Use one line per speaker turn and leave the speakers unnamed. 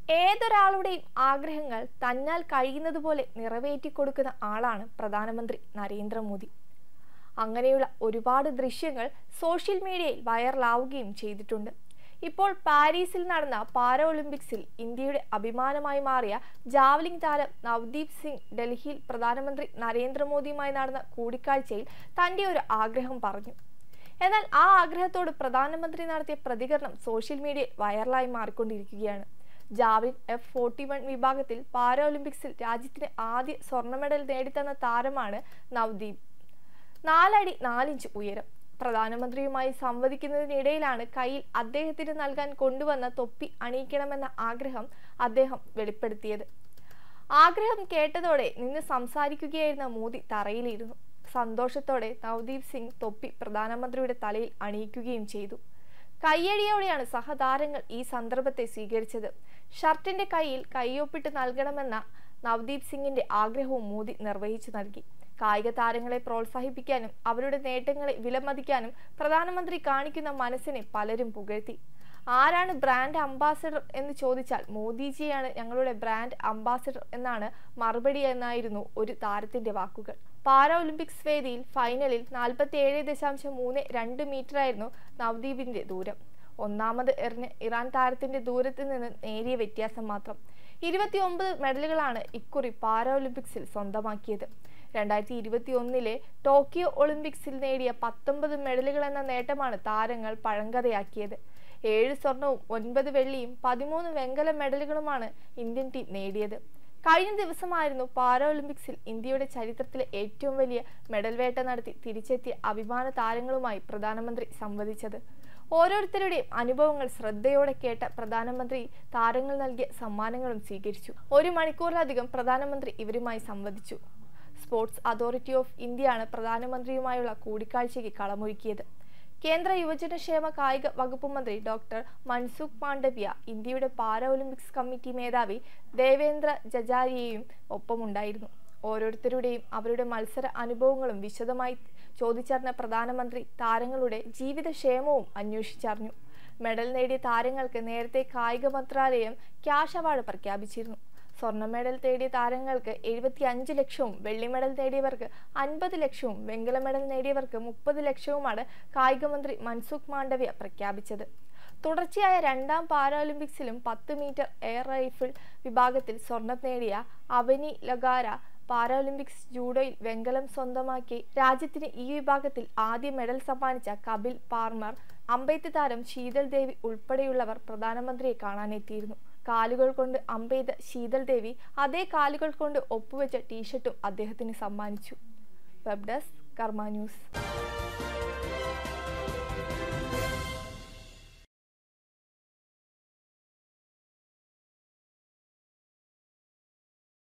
ഏതൊരാളുടെയും ആഗ്രഹങ്ങൾ തന്നാൽ കഴിയുന്നതുപോലെ നിറവേറ്റിക്കൊടുക്കുന്ന ആളാണ് പ്രധാനമന്ത്രി നരേന്ദ്രമോദി. അങ്ങനെയുള്ള ഒരുപാട് ദൃശ്യങ്ങൾ സോഷ്യൽ മീഡിയയിൽ വൈറലാവുകയും ചെയ്തിട്ടുണ്ട്. ഇപ്പോൾ പാരീസിൽ നടന്ന പാരാ ഒളിമ്പിക്സിൽ ഇന്ത്യയുടെ അഭിമാനമായി മാറിയ ജാവലിംഗ് താരം നവദീപ് സിംഗ് ഡൽഹിയിൽ പ്രധാനമന്ത്രി നരേന്ദ്രമോദിയുമായി നടന്ന കൂടിക്കാഴ്ചയിൽ തന്റെ ഒരു ആഗ്രഹം പറഞ്ഞു. എന്നാൽ ആ ആഗ്രഹത്തോട് പ്രധാനമന്ത്രി നടത്തിയ പ്രതികരണം സോഷ്യൽ മീഡിയയിൽ വൈറലായി മാറിക്കൊണ്ടിരിക്കുകയാണ്. ജാവലിൻ F41 വിഭാഗത്തിൽ പാരാ ഒളിമ്പിക്സിൽ രാജ്യത്തിന് ആദ്യ സ്വർണ്ണ മെഡൽ നേടിത്തന്ന താരമാണ് നവദീപ്. 4 അടി 4 ഇഞ്ച് ഉയരം. പ്രധാനമന്ത്രിയുമായി സംവദിക്കുന്നതിനിടയിലാണ് കയ്യിൽ അദ്ദേഹത്തിന് നൽകാൻ കൊണ്ടുവന്ന തൊപ്പി അണിയിക്കണമെന്ന ആഗ്രഹം അദ്ദേഹം വെളിപ്പെടുത്തിയത്. ആഗ്രഹം കേട്ടതോടെ നിന്ന് സംസാരിക്കുകയായിരുന്ന മോദി തറയിലിരുന്നു. സന്തോഷത്തോടെ നവദീപ് സിംഗ് തൊപ്പി പ്രധാനമന്ത്രിയുടെ തലയിൽ അണിയിക്കുകയും ചെയ്തു. കയ്യടിയോടെയാണ് സഹതാരങ്ങൾ ഈ സന്ദർഭത്തെ സ്വീകരിച്ചത്. ഷർട്ടിന്റെ കയ്യിൽ കയ്യൊപ്പിട്ട് നൽകണമെന്ന നവദീപ് സിംഗിന്റെ ആഗ്രഹവും മോദി നിർവഹിച്ചു നൽകി. കായിക താരങ്ങളെ പ്രോത്സാഹിപ്പിക്കാനും അവരുടെ നേട്ടങ്ങളെ വിലമതിക്കാനും പ്രധാനമന്ത്രി കാണിക്കുന്ന മനസ്സിനെ പലരും പുകഴ്ത്തി. ആരാണ് ബ്രാൻഡ് അംബാസിഡർ എന്ന് ചോദിച്ചാൽ മോദിജിയാണ് ഞങ്ങളുടെ ബ്രാൻഡ് അംബാസിഡർ എന്നാണ് മറുപടി എന്നായിരുന്നു ഒരു താരത്തിന്റെ വാക്കുകൾ. പാരാ ഒളിമ്പിക്സ് വേദിയിൽ ഫൈനലിൽ 47.32 മീറ്ററായിരുന്നു നവദീപിന്റെ ദൂരം. ഒന്നാമത് എറിഞ്ഞ ഇറാൻ താരത്തിന്റെ ദൂരത്തിൽ നിന്ന് നേരിയ വ്യത്യാസം മാത്രം. 29 മെഡലുകളാണ് ഇക്കുറി പാരാ ഒളിമ്പിക്സിൽ സ്വന്തമാക്കിയത്. 2021 ടോക്കിയോ ഒളിമ്പിക്സിൽ നേടിയ 19 മെഡലുകൾ എന്ന നേട്ടമാണ് താരങ്ങൾ പഴങ്കഥയാക്കിയത്. 7 സ്വർണവും 9 വെള്ളിയും 13 വെങ്കല മെഡലുകളുമാണ് ഇന്ത്യൻ ടീം നേടിയത്. കഴിഞ്ഞ ദിവസമായിരുന്നു പാരാ ഒളിമ്പിക്സിൽ ഇന്ത്യയുടെ ചരിത്രത്തിലെ ഏറ്റവും വലിയ മെഡൽ വേട്ട നടത്തി തിരിച്ചെത്തിയ അഭിമാന താരങ്ങളുമായി പ്രധാനമന്ത്രി സംവദിച്ചത്. ഓരോരുത്തരുടെയും അനുഭവങ്ങൾ ശ്രദ്ധയോടെ കേട്ട പ്രധാനമന്ത്രി താരങ്ങൾ നൽകിയ സമ്മാനങ്ങളും സ്വീകരിച്ചു. 1 മണിക്കൂറിലധികം പ്രധാനമന്ത്രി ഇവരുമായി സംവദിച്ചു. സ്പോർട്സ് അതോറിറ്റി ഓഫ് ഇന്ത്യയാണ് പ്രധാനമന്ത്രിയുമായുള്ള കൂടിക്കാഴ്ചയ്ക്ക് കളമൊരുക്കിയത്. കേന്ദ്ര യുവജനക്ഷേമ കായിക വകുപ്പ് മന്ത്രി ഡോക്ടർ മൻസുഖ് മാണ്ഡവ്യ, ഇന്ത്യയുടെ പാരാ ഒളിമ്പിക്സ് കമ്മിറ്റി മേധാവി ദേവേന്ദ്ര ജജാരിയയും ഒപ്പമുണ്ടായിരുന്നു. ഓരോരുത്തരുടെയും അവരുടെ മത്സര അനുഭവങ്ങളും വിശദമായി ചോദിച്ചറിഞ്ഞ പ്രധാനമന്ത്രി താരങ്ങളുടെ ജീവിതക്ഷേമവും അന്വേഷിച്ചറിഞ്ഞു. മെഡൽ നേടിയ താരങ്ങൾക്ക് നേരത്തെ കായിക മന്ത്രാലയം ക്യാഷ് അവാർഡ് പ്രഖ്യാപിച്ചിരുന്നു. സ്വർണ്ണ മെഡൽ നേടിയ താരങ്ങൾക്ക് 75 ലക്ഷവും വെള്ളി മെഡൽ നേടിയവർക്ക് 50 ലക്ഷവും വെങ്കല മെഡൽ നേടിയവർക്ക് 30 ലക്ഷവുമാണ് കായിക മന്ത്രി മൻസുഖ് മാണ്ഡവ്യ പ്രഖ്യാപിച്ചത്. തുടർച്ചയായ 2ാം പാരാ ഒളിമ്പിക്സിലും 10 മീറ്റർ എയർ റൈഫിൾ വിഭാഗത്തിൽ സ്വർണം നേടിയ അവനി ലഗാര പാരാ ഒളിമ്പിക്സ് ജൂഡോയിൽ വെങ്കലം സ്വന്തമാക്കി രാജ്യത്തിന് ഈ വിഭാഗത്തിൽ ആദ്യ മെഡൽ സമ്മാനിച്ച കപിൽ പാർമർ, അമ്പെയ്ത്ത് താരം ശീതൽ ദേവി ഉൾപ്പെടെയുള്ളവർ പ്രധാനമന്ത്രിയെ കാണാനെത്തിയിരുന്നു. കാലുകൾ കൊണ്ട് അമ്പെയ്ത ശീതൽ ദേവി അതേ കാലുകൾ കൊണ്ട് ഒപ്പുവെച്ച ടീഷർട്ടും അദ്ദേഹത്തിന് സമ്മാനിച്ചു. Web desk Karma news.